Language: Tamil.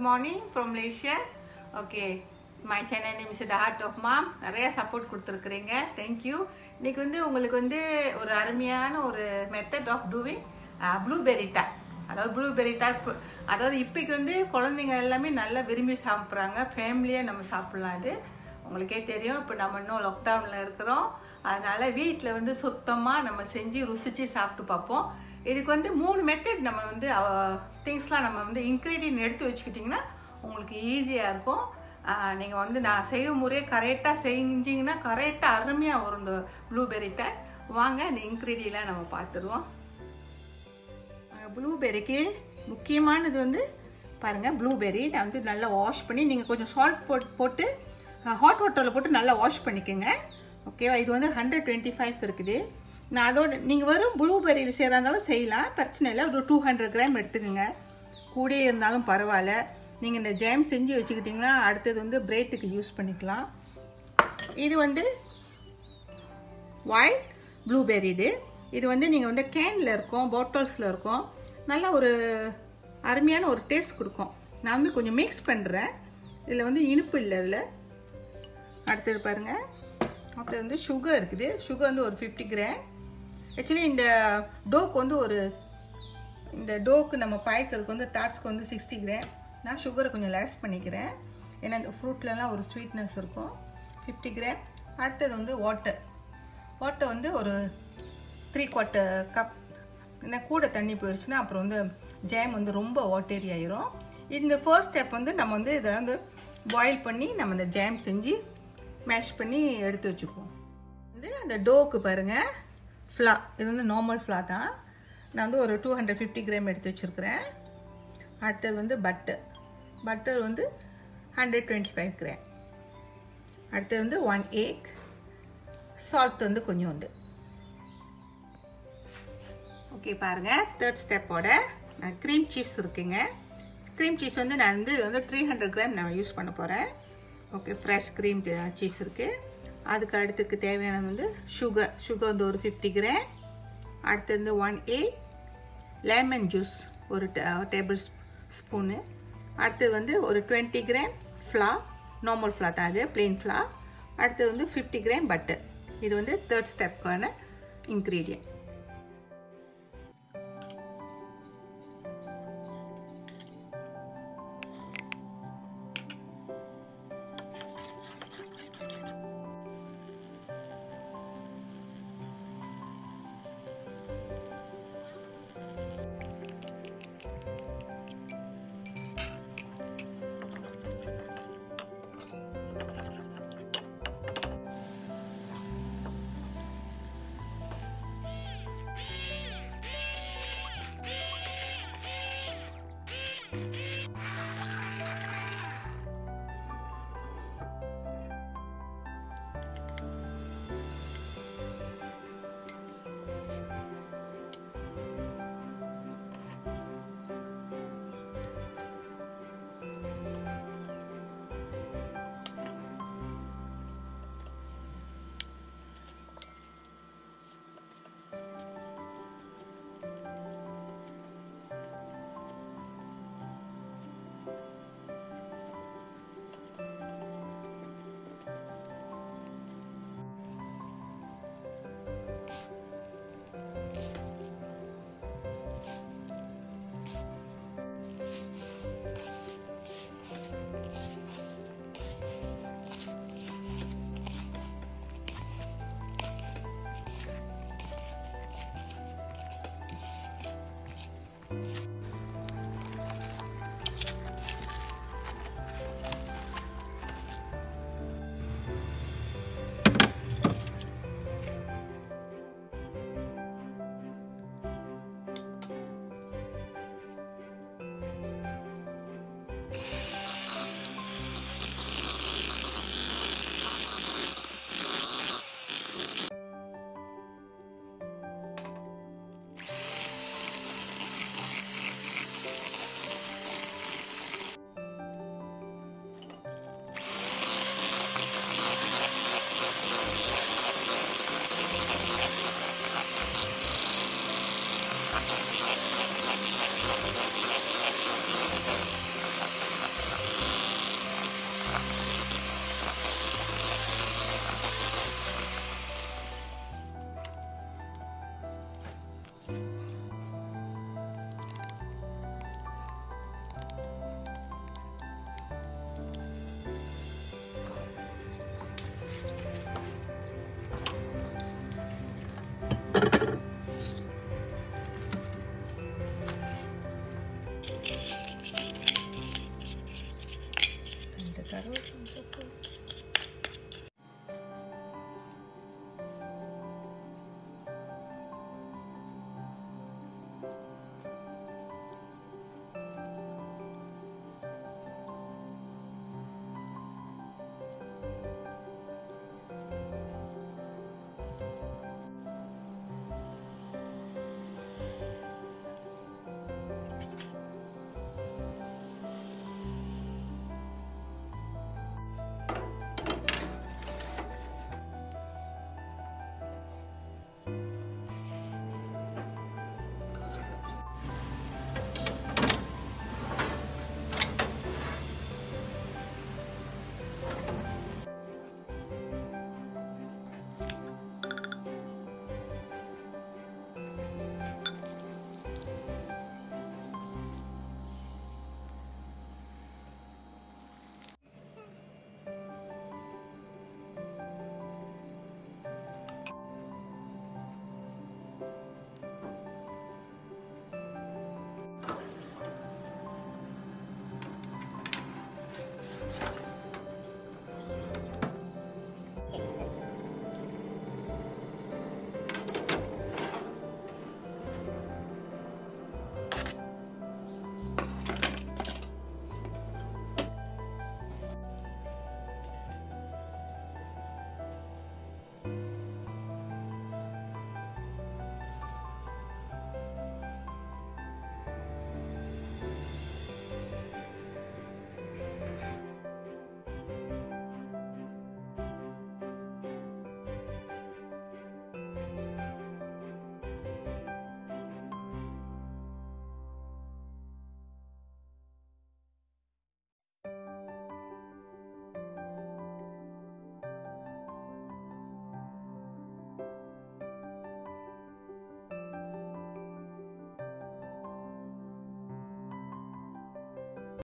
morning from Malaysia. Okay, my channel name is The Heart of Mom. நிறைய சப்போர்ட் கொடுத்துருக்குறீங்க, தேங்க்யூ. இன்னைக்கு உங்களுக்கு ஒரு அருமையான ஒரு மெத்தட் ஆஃப் டூவிங் ப்ளூபெர்ரி டாட். அதாவது ப்ளூபெர்ரி டாட், அதாவது இப்போக்கு குழந்தைங்க எல்லாமே நல்லா விரும்பி சாப்பிட்றாங்க. ஃபேமிலியாக நம்ம சாப்பிட்லாம். அது உங்களுக்கே தெரியும். இப்போ நம்ம இன்னும் லாக்டவுனில் இருக்கிறோம். அதனால் வீட்டில் சுத்தமாக நம்ம செஞ்சு ருசித்து சாப்பிட்டு பார்ப்போம். இதுக்கு 3 மெத்தட் நம்ம திங்ஸ்லாம் நம்ம இன்க்ரீடியன்ட் எடுத்து வச்சுக்கிட்டிங்கன்னா உங்களுக்கு ஈஸியாக இருக்கும். நீங்கள் நான் செய்யும் முறையை கரெக்டாக செஞ்சிங்கன்னா கரெக்டாக அருமையாக வரும் இந்த ப்ளூபெர்ரி டாட். வாங்க இந்த இன்க்ரீடியெலாம் நம்ம பார்த்துருவோம். ப்ளூபெர்ரிக்கு முக்கியமானது பாருங்கள், ப்ளூபெர்ரி நான் நல்லா வாஷ் பண்ணி நீங்கள் கொஞ்சம் சால்ட் போட்டு ஹாட் வாட்டரில் போட்டு நல்லா வாஷ் பண்ணிக்கோங்க. ஓகேவா? இது 125 இருக்குது. நான் அதோட நீங்கள் வெறும் ப்ளூபெர்ரியில் செய்கிறா இருந்தாலும் செய்யலாம், பிரச்சனை இல்லை. ஒரு 200 கிராம் எடுத்துக்கோங்க. கூடயே இருந்தாலும் பரவாயில்ல. நீங்கள் இந்த ஜாம் செஞ்சு வச்சுக்கிட்டிங்கன்னா அடுத்தது பிரெட்டுக்கு யூஸ் பண்ணிக்கலாம். இது ஒயிட் ப்ளூபெர்ரி. இது நீங்கள் கேனில் இருக்கும், பாட்டில்ஸில் இருக்கும். நல்லா ஒரு அருமையான ஒரு டேஸ்ட் கொடுக்கும். நான் கொஞ்சம் மிக்ஸ் பண்ணுறேன். இதில் இனிப்பு இல்லை. இதில் அடுத்தது பாருங்கள், அடுத்தது சுகர் இருக்குது. சுகர் ஒரு 50 கிராம். ஆக்சுவலி இந்த டோக்கு இந்த டோக்கு நம்ம பாய்க்கிறதுக்கு தாட்ஸ்க்கு 60 கிராம். நான் சுகரை கொஞ்சம் லேஸ் பண்ணிக்கிறேன், ஏன்னா இந்த ஃப்ரூட்லலாம் ஒரு ஸ்வீட்னஸ் இருக்கும். 50 கிராம். அடுத்தது வாட்டர் ஒரு 3/4 கப். ஏன்னா கூட தண்ணி போயிடுச்சுன்னா அப்புறம் ஜாம் ரொம்ப வாட்டரி ஆயிரும். இந்த ஃபர்ஸ்ட் ஸ்டெப் நம்ம இதை பாயில் பண்ணி நம்ம இந்த ஜாம் செஞ்சு மேஷ் பண்ணி எடுத்து வச்சுக்குவோம். அந்த டோக்கு பாருங்கள், ஃப்ளா. இது நார்மல் ஃப்ளா தான். நான் ஒரு 250 கிராம் எடுத்து வச்சுருக்கிறேன். அடுத்தது பட்டர் 125 கிராம். அடுத்தது 1 egg. சால்ட் கொஞ்சோண்டு. ஓகே பாருங்கள், தேர்ட் ஸ்டெப்போட க்ரீம் சீஸ் இருக்குங்க. க்ரீம் சீஸ் நான் 300 கிராம் நான் யூஸ் பண்ண போகிறேன். ஓகே, ஃப்ரெஷ் க்ரீம் சீஸ் இருக்குது. அதுக்கு அடுத்துக்கு தேவையானது சுகர் ஒரு 50 கிராம். அடுத்தது 1 egg. லெமன் ஜூஸ் ஒரு டேபிள் ஸ்பூனு. அடுத்தது ஒரு 20 கிராம் ஃப்ளா. நார்மல் ஃப்ளா தான், அது பிளெயின் ஃப்ளா. அடுத்தது 50 கிராம் பட்டர். இது தேர்ட் ஸ்டெப்க்கான இன்க்ரீடியன்ட்.